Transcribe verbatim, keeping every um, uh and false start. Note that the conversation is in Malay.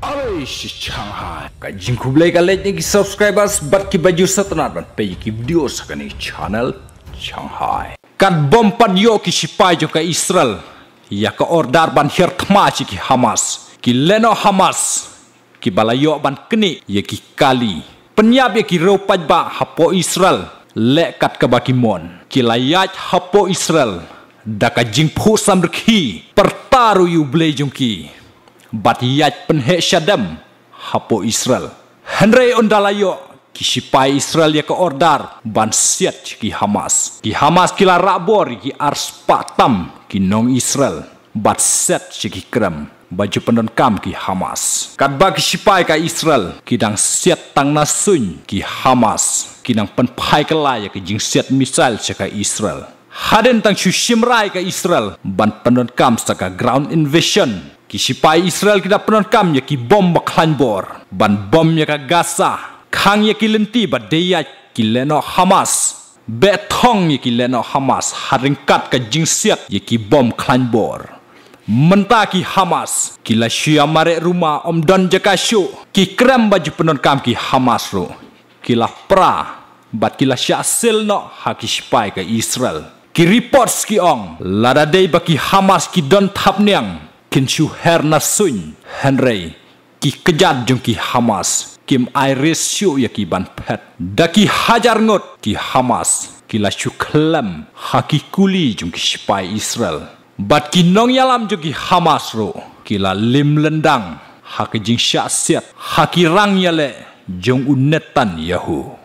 Alright, Shanghai. Kajing kublai kalet ni subscribers bat ki baju satnat ban pe ki video sakani channel Shanghai. Kan bom pan yo ki sipai jo ka Israel. Ya ka ordar ban her thma chi ki Hamas. Ki leno Hamas. Ki balayo ban keni ya ki kali. Penyab ya ki ropaj ba hapo Israel. Le kat ka bakimon. Ki layat hapo Israel. Da ka jing phu samrki. Pertaru yu blai jungki. Bat yat penhe syadam hapo Israel. Henry ondalayo ki sipai Israel ya ke ordar ban siat ki Hamas. Ki Hamas kila rabor ki ars patam ki nong Israel. Bat set ki krem baju pendon kam ki Hamas. Kat ba ki sipai ka Israel ki dang siat tang nasun ki Hamas. Ki dang penpai kelai ki jing siat misal ka Israel. Haden tang syushimrai ka Israel ban pendon kam saka ground invasion. Ki sipai Israel kita penon kam ya ki bom baklan bor. Ban bom ya ka Gaza. Kang ya ki lenti badaya ki leno Hamas. Betong ya ki leno Hamas. Haringkat ka jingsiat ya ki bom klan bor. Mentah ki Hamas. Kila syia marek rumah om don jaka syuk. Ki krem baju penon kam ki Hamas ro. Kila pra. Bat kila syia asil no ha ki sipai ka Israel. Ki report ki ong. Lada day baki Hamas ki don tap niang. Kin shu her nasun Henry ki kejat jung ki Hamas kim iris shu ya ki ban pet daki hajar ngot ki Hamas kila shu klem haki kuli jung ki sipai Israel bat ki nong yalam jung ki Hamas ro kila lim lendang haki jing syak siat haki rang yale jung unetan yahu.